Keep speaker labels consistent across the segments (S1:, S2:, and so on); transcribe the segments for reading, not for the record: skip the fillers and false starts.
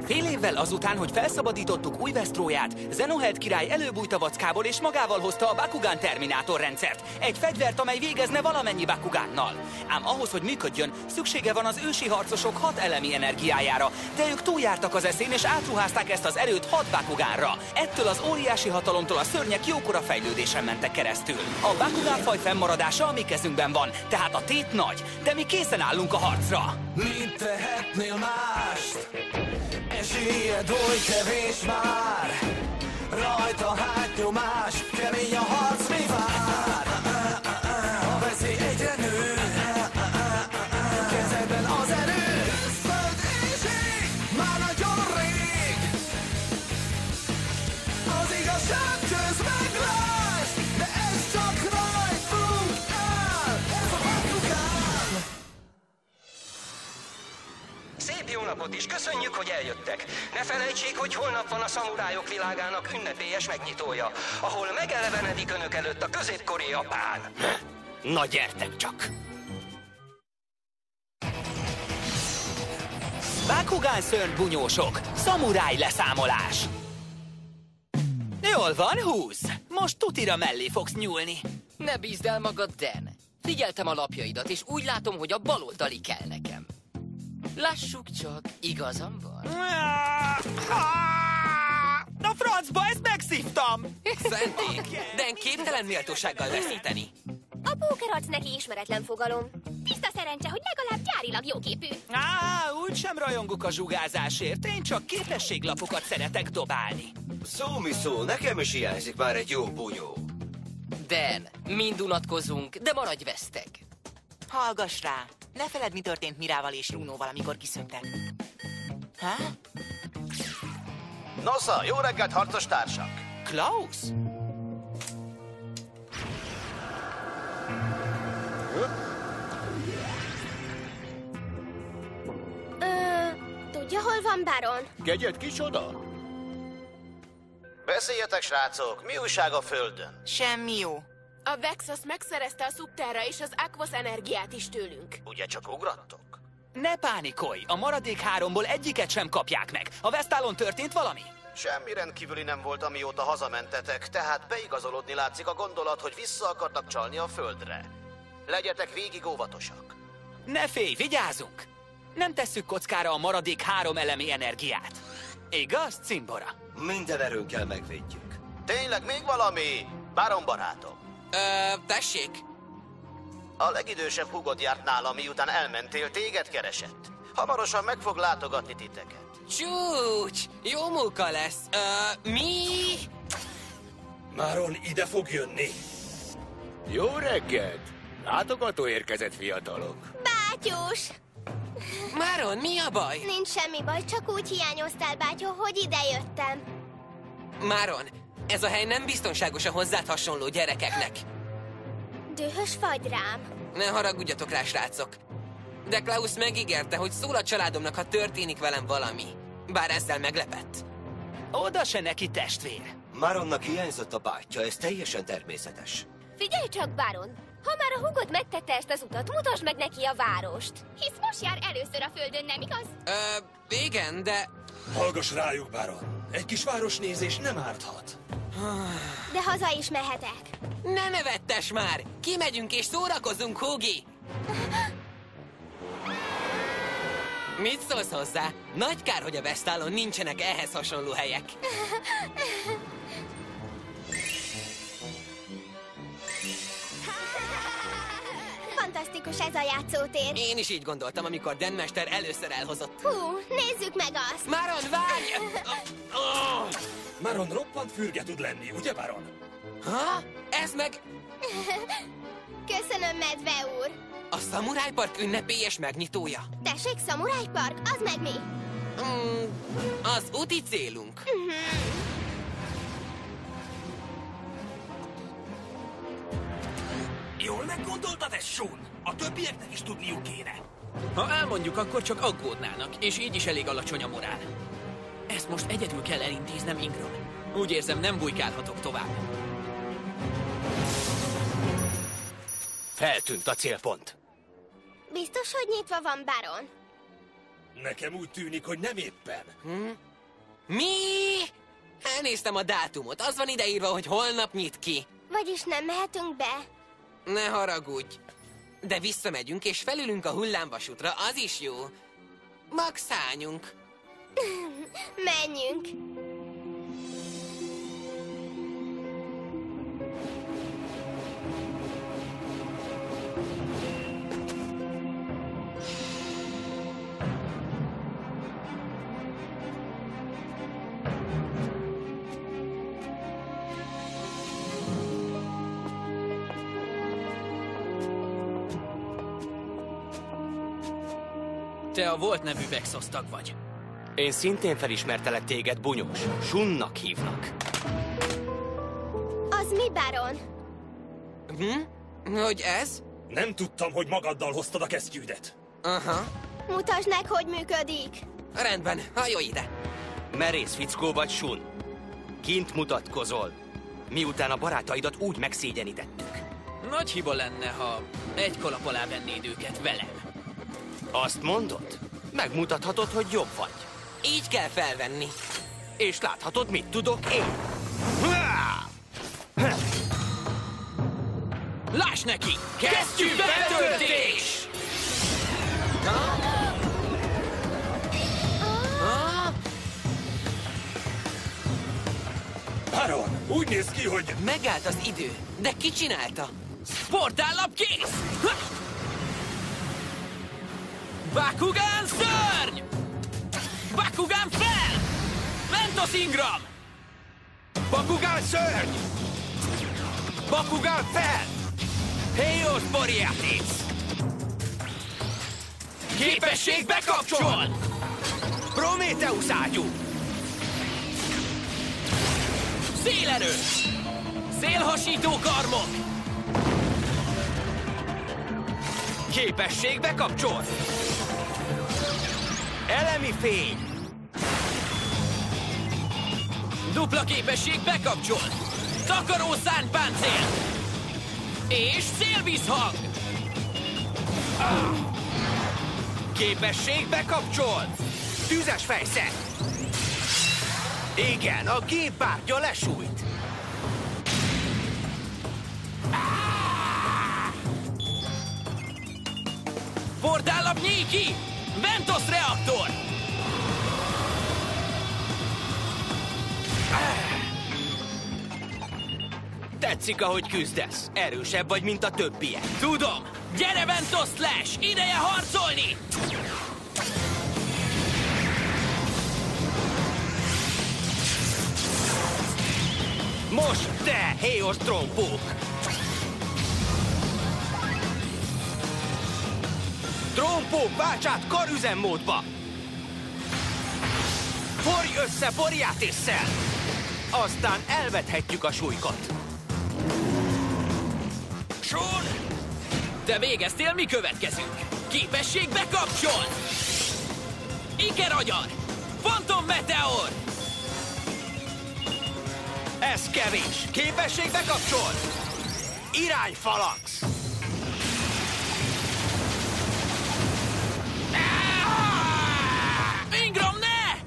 S1: Fél évvel azután, hogy felszabadítottuk Új-Vesztróját, Xenoheld király előbújt a vackából és magával hozta a Bakugan Terminátor rendszert. Egy fegyvert, amely végezne valamennyi Bakugánnal. Ám ahhoz, hogy működjön, szüksége van az ősi harcosok 6 elemi energiájára. De ők túljártak az eszén és átruházták ezt az erőt 6 Bakugánra. Ettől az óriási hatalomtól a szörnyek jókora fejlődésen mentek keresztül. A Bakugán faj fennmaradása a mi kezünkben van, tehát a tét nagy, de mi készen állunk a harcra.
S2: Mit tehetnél mást? Esélyed oly kevés már. Rajta hátnyomás, kemény a harc, mi vár? A veszély egyre nő. Kezedben az erő. Föld és ég, már nagyon rég. Az igazság köz meglás, de ez csak rajtunk áll. Ez a Bakugán.
S3: Szép jó napot is, köszönjük, hogy eljöttek. Ne felejtsék, hogy holnap van a szamurájok világának ünnepélyes megnyitója, ahol megelevenedik önök előtt a középkori Japán.
S1: Na gyertek csak! Bakugán szörnybunyósok, szamuráj leszámolás! Jól van, húz! Most tutira mellé fogsz nyúlni.
S4: Ne bízd el magad, Dan. Figyeltem a lapjaidat, és úgy látom, hogy a baloldali kell nekem. Lássuk csak, igazam van.
S1: Na francba, ezt megszívtam!
S4: Szenték, Dan képtelen méltósággal veszíteni.
S5: A pókerarc neki ismeretlen fogalom. Tiszta szerencse, hogy legalább gyárilag jóképű.
S1: Úgysem rajongok a zsugázásért, én csak képességlapokat szeretek dobálni.
S6: Szó mi szó, nekem is hiányzik már egy jó bunyó.
S4: Dan, mind unatkozunk, de maradj veszteg.
S7: Hallgass rá! Ne feledd, mi történt Mirával és Runóval, amikor kiszöktek. Ha?
S8: Nosza, jó reggelt, harcos társak!
S1: Klaus?
S5: Tudja, hol van Baron?
S8: Kegyed kicsoda? Beszéljetek, srácok, mi újság a földön?
S7: Semmi jó.
S9: A Vexos megszerezte a Subterra és az Aquos energiát is tőlünk.
S8: Ugye csak ugrattok?
S1: Ne pánikolj, a maradék 3-ból egyiket sem kapják meg. A Vestálon történt valami?
S8: Semmi rendkívüli nem volt, amióta hazamentetek, tehát beigazolódni látszik a gondolat, hogy vissza akarnak csalni a földre. Legyetek végig óvatosak.
S1: Ne félj, vigyázzunk! Nem tesszük kockára a maradék 3 elemi energiát. Igaz, Cimbora?
S6: Minden erőnkkel megvédjük.
S8: Tényleg még valami? Baron barátom.
S4: Tessék?
S8: A legidősebb hugod járt nálam, miután elmentél, téged keresett. Hamarosan meg fog látogatni titeket.
S4: Csúcs! Jó munka lesz. Mi?
S2: Máron ide fog jönni.
S10: Jó reggelt! Látogató érkezett, fiatalok.
S5: Bátyós!
S4: Máron, mi a baj?
S5: Nincs semmi baj, csak úgy hiányoztál, bátyó, hogy ide jöttem.
S4: Máron, ez a hely nem biztonságos a hozzád hasonló gyerekeknek.
S5: Dühös vagy rám.
S4: Ne haragudjatok rá, srácok. De Klaus megígérte, hogy szól a családomnak, ha történik velem valami. Bár ezzel meglepett.
S1: Oda se neki, testvér.
S6: Maronnak hiányzott a bátyja, ez teljesen természetes.
S5: Figyelj csak, Baron! Ha már a hugod megtette ezt az utat, mutasd meg neki a várost. Hisz most jár először a földön, nem igaz?
S4: Igen, de...
S2: Hallgass rájuk, Baron. Egy kis városnézés nem árthat.
S5: De haza is mehetek.
S4: Ne nevettes már! Kimegyünk és szórakozunk, Hugi! Mit szólsz hozzá? Nagy kár, hogy a Vestálon nincsenek ehhez hasonló helyek.
S5: Fantasztikus ez a játszótér.
S4: Én is így gondoltam, amikor Dan mester először elhozott.
S5: Hú, nézzük meg azt.
S4: Máron, várj!
S2: Máron roppant fürge tud lenni, ugye, Baron?
S4: Ha? Ez meg...
S5: Köszönöm, medve úr.
S4: A Szamuráj Park ünnepélyes megnyitója.
S5: Tessék, Szamuráj Park, az meg mi?
S4: Az úti célunk.
S2: Jól meggondoltad ezt, Sean? A többieknek is tudniuk kéne.
S11: Ha elmondjuk, akkor csak aggódnának, és így is elég alacsony a morál. Ezt most egyedül kell elintéznem, Ingram. Úgy érzem, nem bujkálhatok tovább.
S10: Feltűnt a célpont.
S5: Biztos, hogy nyitva van, Baron?
S10: Nekem úgy tűnik, hogy nem éppen.
S12: Mi? Elnéztem a dátumot. Az van ideírva, hogy holnap nyit ki.
S5: Vagyis nem mehetünk be?
S12: Ne haragudj. De visszamegyünk, és felülünk a hullámvasútra, az is jó. Max szálljunk.
S5: Menjünk.
S11: Te a Volt nevű Vexos tag vagy.
S1: Én szintén felismertelek téged, bunyós. Sunnak hívnak.
S5: Az mi, Baron?
S12: Hogy ez?
S10: Nem tudtam, hogy magaddal hoztad a kesztyűdet.
S12: Aha.
S5: Mutasd meg, hogy működik.
S12: Rendben, hajolj ide.
S1: Merész fickó vagy, Sun. Kint mutatkozol. Miután a barátaidat úgy megszégyenítettük.
S11: Nagy hiba lenne, ha egy kalap alá vennéd őket velem.
S1: Azt mondod? Megmutathatod, hogy jobb vagy.
S12: Így kell felvenni.
S1: És láthatod, mit tudok én.
S11: Láss neki! Kesztyű betöltés!
S10: Baron, úgy néz ki, hogy...
S12: Megállt az idő, de ki csinálta?
S11: Portállap kész! Bakugan szörny! Bakugan fel! Ventos Ingram!
S1: Bakugan szörny! Bakugan fel! Héos Boreatis!
S11: Képesség bekapcsol!
S1: Prometheus ágyú!
S11: Szélerő! Szélhasító karmok!
S1: Képesség bekapcsol! Elemi fény!
S11: Dupla képesség bekapcsol! Takaró szárnypáncél! És szélvízhang!
S1: Képesség bekapcsol! Tüzes fejszer! Igen, a gép bárgya lesújt!
S11: Portállap nyíki! Ventos reaktor!
S1: Tetszik, ahogy küzdesz. Erősebb vagy, mint a többiek.
S11: Tudom! Gyere, Ventos Slash! Ideje harcolni!
S1: Most te, héos trompók! Trompók, válts át karüzemmódba! Forj össze Boreatisszel! Aztán elvethetjük a súlykot.
S11: Sun! Te végeztél, mi következünk? Képesség bekapcsol! Iker agyar! Phantom Meteor!
S1: Ez kevés! Képesség bekapcsol! Irányfalax!
S11: Ingram, ne!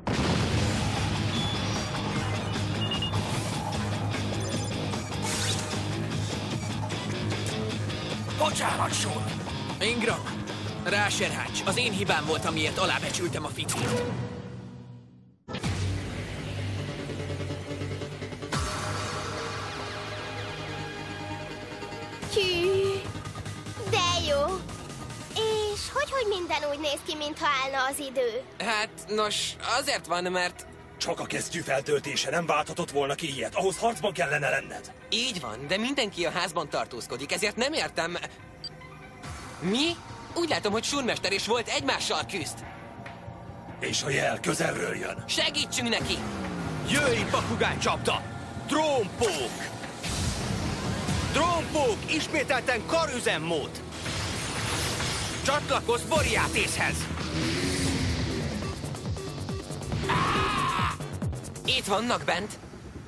S10: Bocsánat, Sun!
S11: Ingram, ráserhács. Az én hibám volt, amiért alábecsültem a fickót.
S5: Hű, de jó. És hogy minden úgy néz ki, mintha állna az idő?
S12: Hát, nos, azért van, mert...
S10: Csak a kesztyű feltöltése nem válthatott volna ki ilyet. Ahhoz harcban kellene lenned.
S12: Így van, de mindenki a házban tartózkodik, ezért nem értem... Mi? Úgy látom, hogy Sun-mester és Volt egymással küzd.
S10: És a jel közelről jön.
S12: Segítsünk neki!
S1: Jöjj, Bakugan csapda! Trompók! Trompók, ismételten karüzemmód! Csatlakozz Boreatishez!
S12: Itt vannak bent.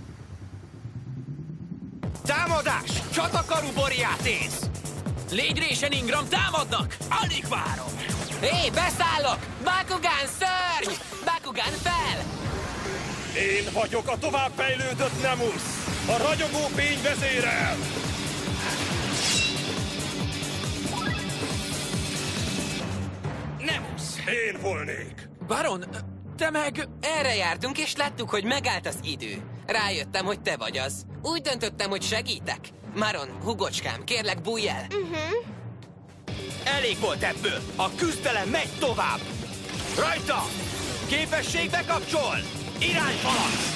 S1: Támadás! Csatakarú Boreatis!
S11: Légy résen, Ingram, támadnak! Alig várom!
S12: Hé, beszállok! Bakugan szörny! Bakugan fel!
S10: Én vagyok a továbbfejlődött Nemus! A ragyogó fény vezérel!
S11: Nemus!
S10: Én volnék!
S11: Baron, te meg...
S12: Erre jártunk, és láttuk, hogy megállt az idő. Rájöttem, hogy te vagy az. Úgy döntöttem, hogy segítek. Maron, hugocskám, kérlek, bújj el!
S1: Elég volt ebből! A küzdelem megy tovább! Rajta! Képesség bekapcsol! Irányfalat!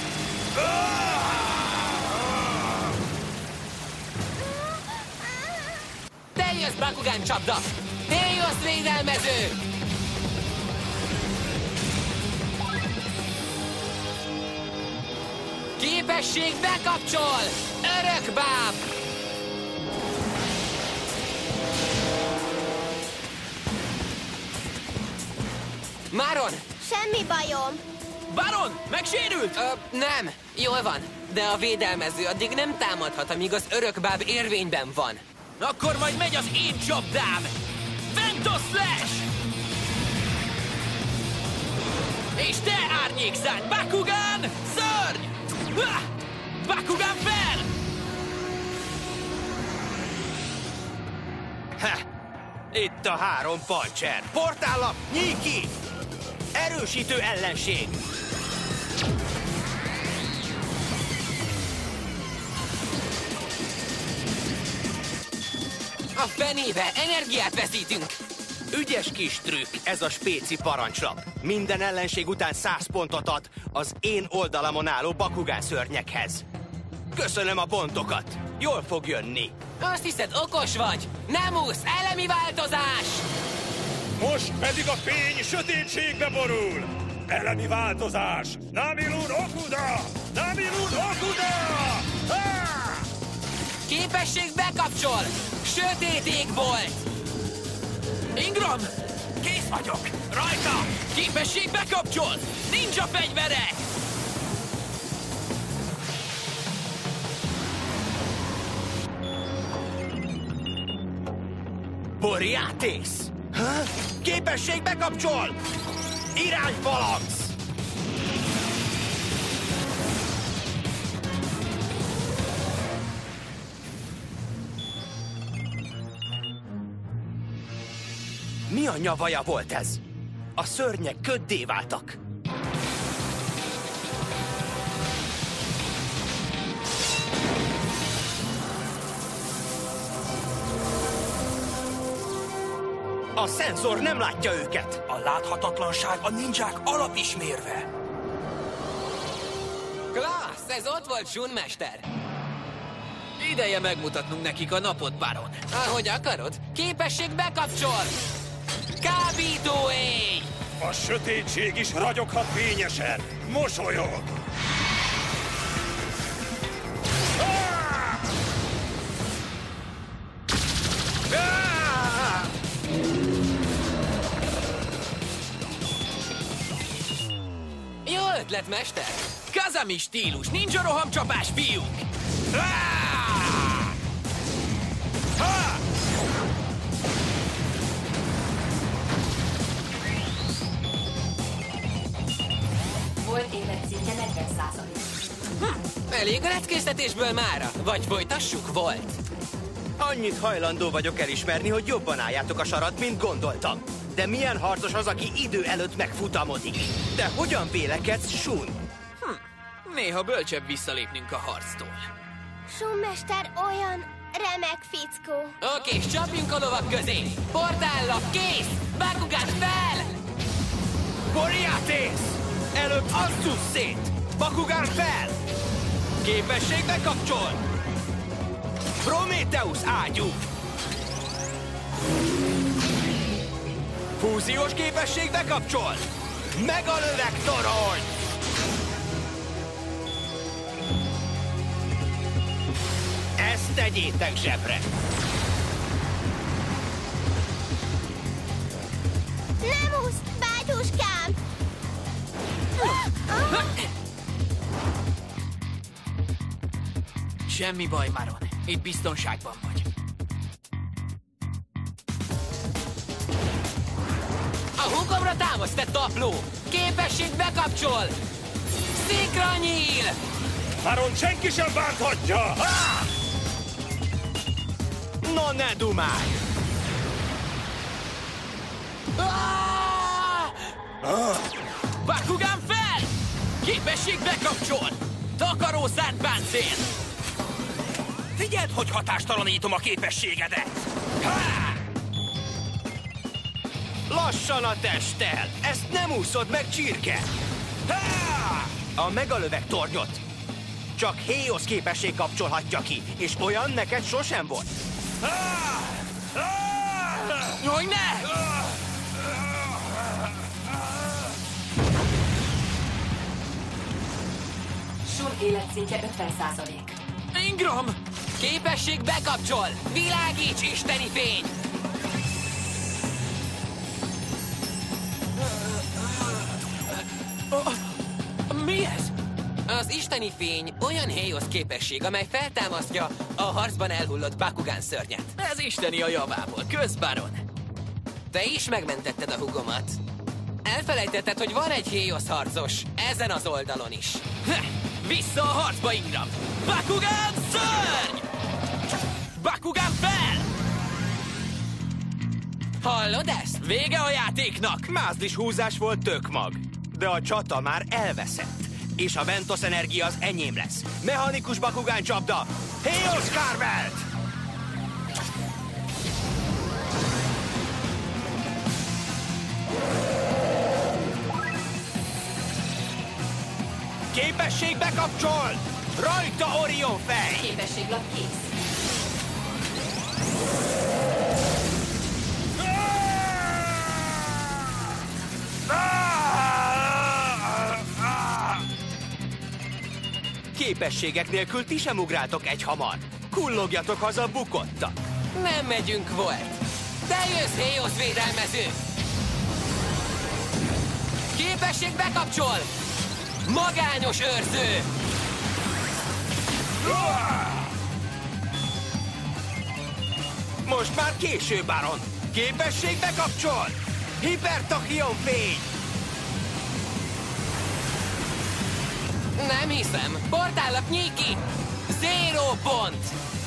S12: Te jössz, Bakugan csapda! Te jössz, védelmező! Képesség bekapcsol! Örökbáb! Maron!
S5: Semmi bajom.
S11: Baron, megsérült?
S12: Nem, jól van. De a védelmező addig nem támadhat, amíg az örökbáb érvényben van.
S11: Akkor majd megy az én csapdám! Ventos Slash! És te árnyékszárny, Bakugan, szörny! Ha! Bakugan fel!
S1: Ha! Itt a 3 pancser! Portállap, nyíj ki! Erősítő ellenség!
S12: A fenébe energiát veszítünk!
S1: Ügyes kis trükk, ez a spéci parancslap. Minden ellenség után 100 pontot ad az én oldalamon álló Bakugan szörnyekhez. Köszönöm a pontokat! Jól fog jönni!
S12: Azt hiszed, okos vagy? Nemus, elemi változás!
S10: Most pedig a fény sötétségbe borul! Elemi változás! Namilun Okuda! Namilun Okuda! Ha!
S12: Képesség bekapcsol! Sötét égbolt!
S11: Ingram! Kész vagyok! Rajta! Képesség bekapcsol! Ninja fegyverek!
S1: Boreatész! Ha? Képesség bekapcsol! Irányfalax! Mi a nyavaja volt ez? A szörnyek köddé váltak. A szenzor nem látja őket.
S10: A láthatatlanság a ninják alapismérve.
S12: Klassz, ez ott volt, Shun mester.
S11: Ideje megmutatnunk nekik a napot, Baron.
S12: Ahogy akarod, képesség bekapcsol! Kábító éj!
S10: A sötétség is ragyoghat fényesen. Mosolyog!
S12: Jó ötlet, mester!
S11: Kazami stílus, ninja rohamcsapás, fiúk!
S13: Volt életszintje 40%.
S12: Elég a leckésztetésből mára, vagy folytassuk, volt?
S1: Annyit hajlandó vagyok elismerni, hogy jobban álljátok a sarat, mint gondoltam. De milyen harcos az, aki idő előtt megfutamodik? De hogyan vélekedsz, Shun?
S11: Néha bölcsebb visszalépnünk a harctól.
S5: Shun mester olyan remek fickó.
S12: Oké, és csapjunk a lovak közé! Portállap, kész! Bakugan fel!
S1: Boreatész! Előbb asszuk szét! Bakugan fel! Képesség bekapcsol! Prometheus ágyú! Fúziós képesség bekapcsol! Megalöveg torony! Ezt tegyétek zsebre!
S5: Nemus, bátyuskám!
S11: Semmi baj, Maron. Itt biztonságban vagy.
S12: húgomra támaszt, te tapló! Képesség bekapcsol! Szikra nyíl!
S10: Maron senki sem bánthatja! Ha!
S8: Na ne dumálj!
S11: Bakugan fel! Képesség bekapcsol! Takaró szárnypáncél!
S1: Figyeld, hogy hatástalanítom a képességedet!
S8: Há! Lassan a testtel! Ezt nem úszod meg, csirke! Há! A megalöveg tornyot csak Héosz képesség kapcsolhatja ki, és olyan neked sosem volt.
S11: Jaj, ne!
S13: Sun életszintje 50%.
S11: Ingram!
S12: Képesség bekapcsol! Világíts, isteni fény!
S11: Mi ez?
S12: Az isteni fény olyan Héosz képesség, amely feltámasztja a harcban elhullott Bakugan szörnyet.
S11: Ez isteni a javából. Kösz, Baron.
S12: Te is megmentetted a hugomat. Elfelejtetted, hogy van egy Héosz harcos ezen az oldalon is.
S11: Vissza a harcba, Ingram! Bakugan szörny! Bakugan fel!
S12: Hallod ezt?
S11: Vége a játéknak!
S8: Mázlis húzás volt, tök mag. De a csata már elveszett. És a Ventos energia az enyém lesz. Mechanikus Bakugan csapda! Héosz Carvelt! Képesség bekapcsol! Rajta Orion fej!
S13: Képességlap kész.
S8: Képességek nélkül ti sem ugráltok egyhamar. Kullogjatok haza bukottak.
S12: Nem megyünk, Volt. Te jössz, Héosz védelmező! Képesség bekapcsol! Magányos őrző!
S8: Most már késő, Baron. Képesség bekapcsol! Hipertachion fény!
S12: Nem hiszem. Portállap nyíj ki! Zero pont!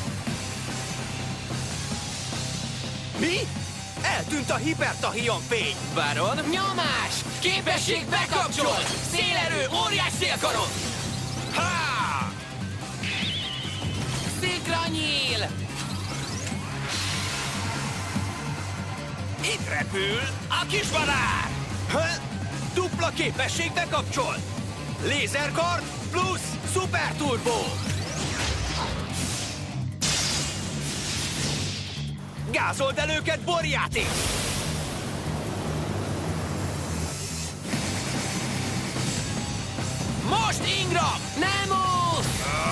S8: Mi? Eltűnt a hipertachion fény!
S11: Baron?
S12: Nyomás! Képesség bekapcsol! Szélerő, óriás szélkaron!
S8: Ha!
S12: Szikra nyíl!
S8: Itt repül a kisvadár! Dupla képesség bekapcsol! Lézerkard plusz szuperturbó! Gázold el őket, borjáték!
S11: Most, Ingram!
S12: Nemus!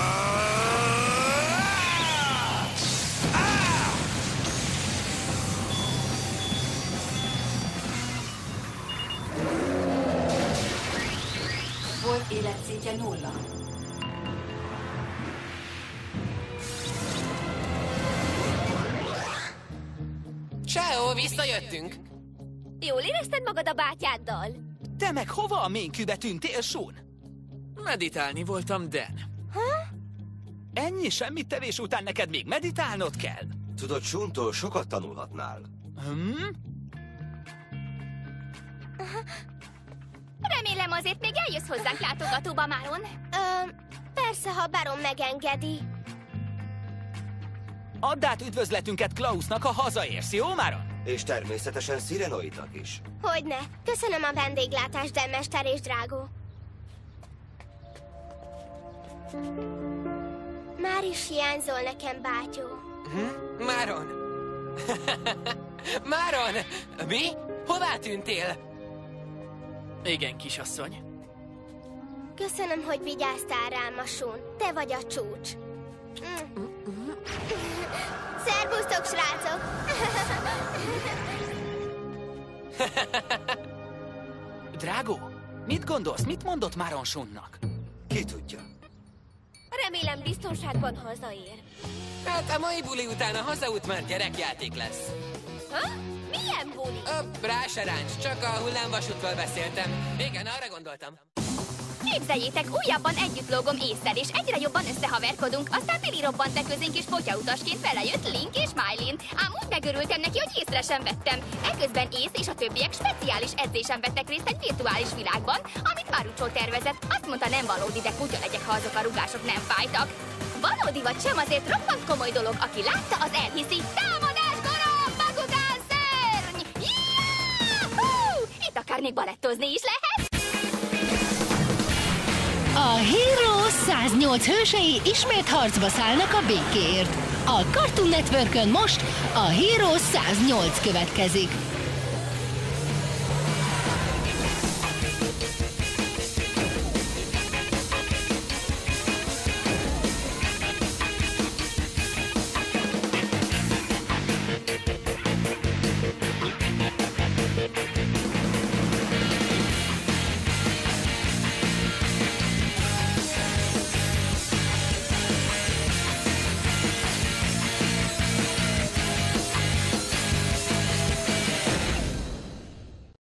S13: Volt életszintje 0.
S12: Ciao, visszajöttünk!
S5: Jól érezted magad a bátyáddal?
S1: Te meg hova a ménkűbe tűntél, Sun?
S11: Meditálni voltam, Dan.
S1: Ennyi semmit tevés után neked még meditálnod kell?
S6: Tudod, Suntól sokat tanulhatnál.
S5: Remélem azért még eljössz hozzánk látogatóba, Maron. Persze, ha Baron megengedi.
S1: Add át üdvözletünket Klausnak, ha hazaérsz, jó, Maron?
S6: És természetesen Sirenoidnak is.
S5: Hogyne. Köszönöm a vendéglátást, Denmester és Drágó. Már is hiányzol nekem, bátyó.
S12: Máron! Máron! Mi? Hová tűntél?
S11: Igen, kisasszony.
S5: Köszönöm, hogy vigyáztál rám, Sun. Te vagy a csúcs. Szervusztok, srácok!
S1: Drágó, mit gondolsz, mit mondott Maron Sunnak?
S6: Ki tudja?
S5: Remélem biztonságban hazaér.
S12: Hát a mai buli után a hazaút már gyerekjáték lesz.
S5: Ha? Milyen buli? Balódi.
S12: Rá se ráncs, csak a hullámvasútról beszéltem. Igen, arra gondoltam.
S5: Képzeljétek, újabban együtt lógom ésszel, és egyre jobban összehaverkodunk. Aztán Billy robbant be közénk, és potyautasként belejött Link és Mylin. Ám úgy megörültem neki, hogy észre sem vettem. Eközben Ész és a többiek speciális edzésen vettek részt egy virtuális világban, amit Maruccio tervezett. Azt mondta, nem valódi, de kutya legyek, ha azok a rugások nem fájtak. Valódi vagy sem, azért roppant komoly dolog. Aki látta, az elhiszi. Támadás, garam, Bakugán szörny! Yahoo! Itt akár még balettozni is lehet.
S14: A Hero 108 hősei ismét harcba szállnak a békéért. A Cartoon Networkön most a Hero 108 következik.